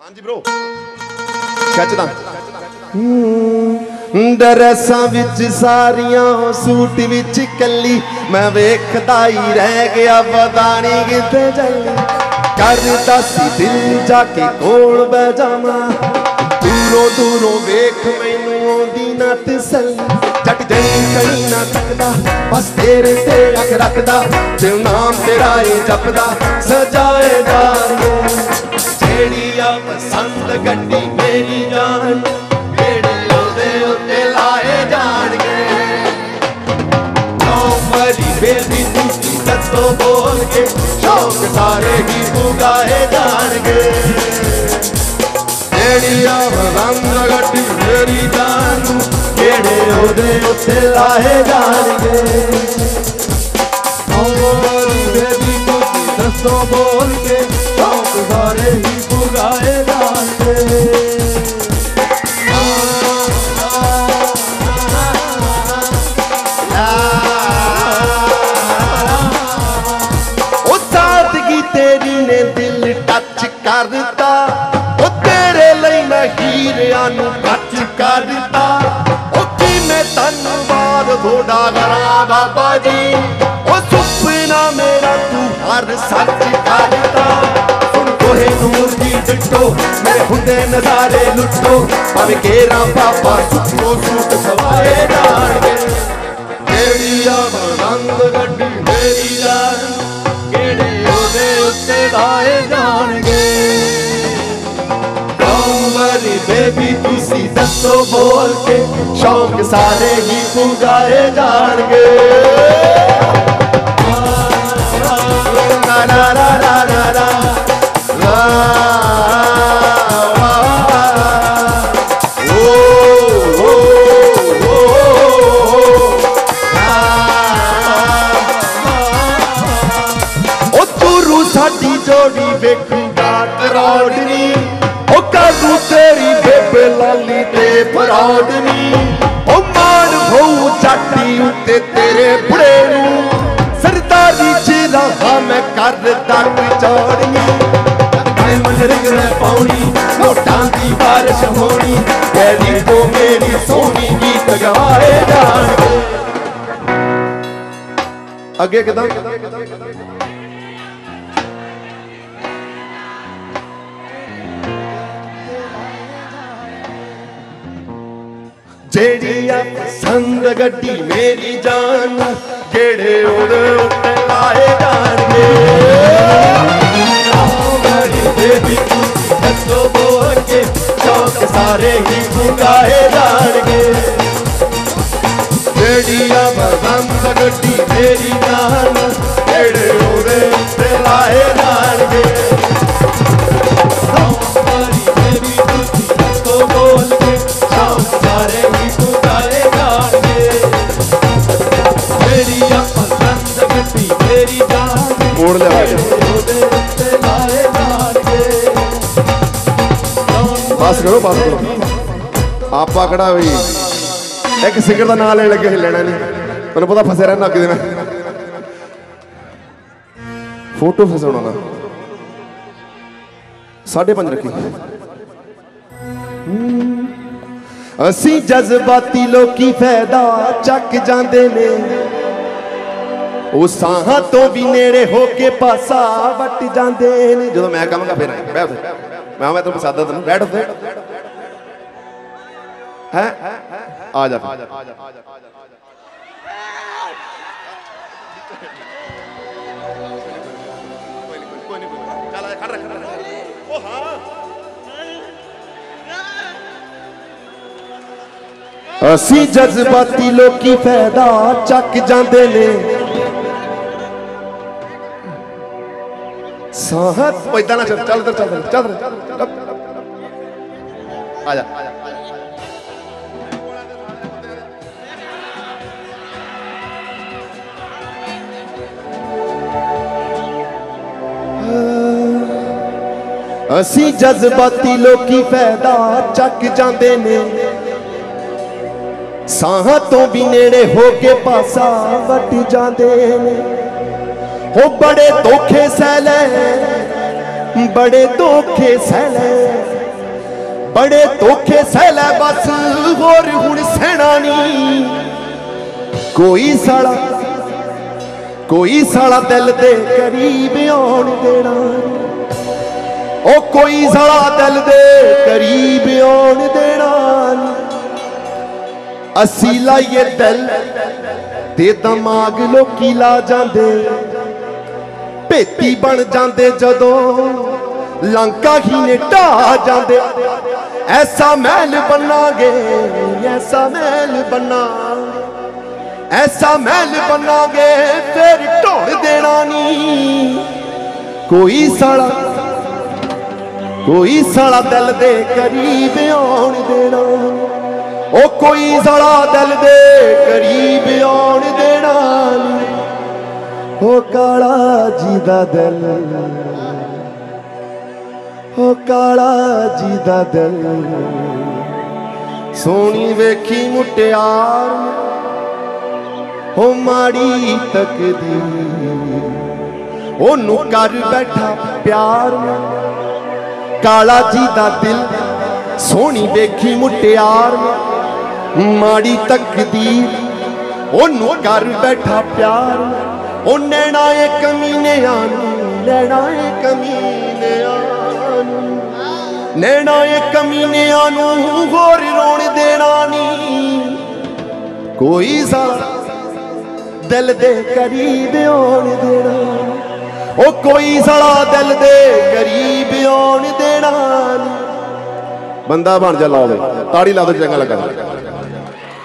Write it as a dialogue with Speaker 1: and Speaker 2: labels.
Speaker 1: हाँ जी ब्रो खिचदा ड्रेसां विच सारियां सूट विच कली मैं वेखदा ही रह गया पता नहीं किथे चली करदा सी दिल जाके कोल बह जावां दूरों दूरों वेख मैनू आउंदी ना तसल्ली जट जनी कहीं ना सकदा बस तेरे ते अख रखदा दिल नाम तेरा ही जपदा सजाए जाए जेड़िया पसंद गड्डी मेरी जान बेड़े ओदे उत्ते लाए जाणगे मरी बेबी तुसी दसो बोल के शौक सारे ही पुगाए जाणगे जेड़िया पसंद गड्डी मेरी जान बेड़े ओदे उत्ते लाए जाणगे मरी बेबी तुसी दसो बोल के शौक सारे ही पुगाए जाणगे तेरी ने दिल टच करता ओ तेरे लिए मैं हीरिया नू टच करता ओ कि मैं धन्नवाद थोड़ा करा बाबा जी ओ सुपना मेरा तू हर सच करता सुन कोहे नूर दी डिटो मेरे हुंदे नजारे लुटो भावे केरा पापा सुखो सूट सवाए जाणगे तेरिया रंग गड्डी मेरी जान लाए जाणगे मरी बेबी तुसी दसो बोल के शौक सारे ही पुगाए जाणगे ला ला ला ला ला ला साडी जोड़ी वेखूगा करोड़नी ओ करू तेरी बेबे लाली ते परोड़नी ओ मान भऊ चाटी उत्ते तेरे बुढ़े नू सरदारी च रहा मैं कर तक चौड़नी मन रिंग पाउनी नोटां दी बारिश होनी तेरी तो मेरी सोनी गीत गवाए जाणगे अगे किदां जेड़िया पसंद गड्डी मेरी जान जेड़े ओदे उत्ते लाए जाणगे बेबी दसो बोल के शौक सारे ही पुगाए जाणगे जेड़िया पसंद गड्डी मेरी जान जेड़े ओदे उत्ते लाए जाणगे बेबी दसो बोल के शौक सारे पास करो आप कड़ा भी एक सिंगर का नाम लेने लगे लेना नहीं तुम पता फसे रहना अगे दिन फोटो फसाना ना 5:30 रखी असी जज्बाती लोकी फायदा चक जाते ने साह तो भी नेड़े होके पासा वट जाते ने जो मैं कहूँगा फिर बैठ मैं तुम सादा तुम बैठ है आ जा असी जज्बाती लोकी फायदा चक जाते ने साहत पैदा ना चल चल चल चल आजा असी जज्बाती लोकी फायदा चक जाते ने साह तो भी नेड़े होके पासा वट जाते ने हो बड़े धोखे सह ले बड़े धोखे सहले, बड़े धोखे सहले बस होर हुण सहना नहीं। कोई साला दिल दे करीब आउण देना, ओ कोई साला दिल दे करीब आउण देना। असी लाइए दिल ते दिमाग लोकी ला जांदे, भेती बन जांदे जदों लंका ही ने ढा जांदे। ऐसा महल बनागे, ऐसा महल बनागे, ऐसा महल बनागे फिर ढोड़ देना नहीं। कोई साला दिल दे करीब आउण देना, ओ कोई साला दिल दे करीब आउण देना। ओ काला जी दा दिल, ओ काला जी दा दिल, सोनी वेखी मुटियार, ओ माड़ी तकदीर, ओनू कर बैठा प्यार। काला जी दा दिल, सोनी वेखी मुटियार, माड़ी तकदीर, ओनू कर बैठा प्यार। ओ नैना कमीने आनू, नैना कमीने आनू, नैना कमीने आनू होर रोण देना नहीं। कोई साला दिल दे करीब आउण देना, ओ कोई साला दिल दे करीब आउण देना। बंदा बन जा, लाओ ताड़ी ला दो, चंगा लगा।